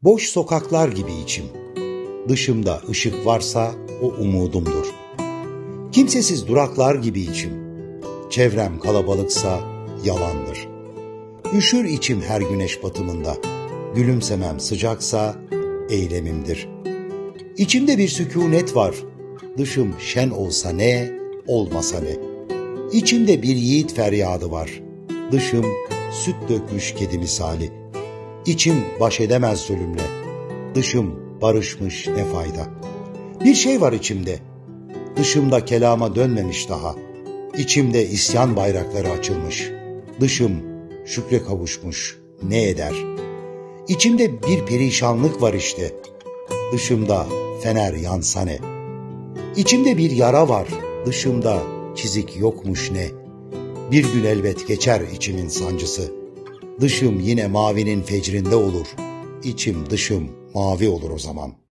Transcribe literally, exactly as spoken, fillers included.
Boş sokaklar gibi içim. Dışımda ışık varsa o umudumdur. Kimsesiz duraklar gibi içim. Çevrem kalabalıksa yalandır. Üşür içim her güneş batımında. Gülümsemem sıcaksa eylemimdir. İçimde bir sükûnet var. Dışım şen olsa ne, olmasa ne. İçimde bir yiğit feryadı var. Dışım süt dökmüş kedi misali. İçim baş edemez zulümle. Dışım barışmış ne fayda. Bir şey var içimde. Dışımda kelama dönmemiş daha. İçimde isyan bayrakları açılmış. Dışım şükre kavuşmuş ne eder. İçimde bir perişanlık var işte. Dışımda fener yansa ne. İçimde bir yara var. Dışımda çizik yokmuş ne. Bir gün elbet geçer içimin sancısı. Dışım yine mavinin fecrində olur. İçim dışım mavi olur o zaman.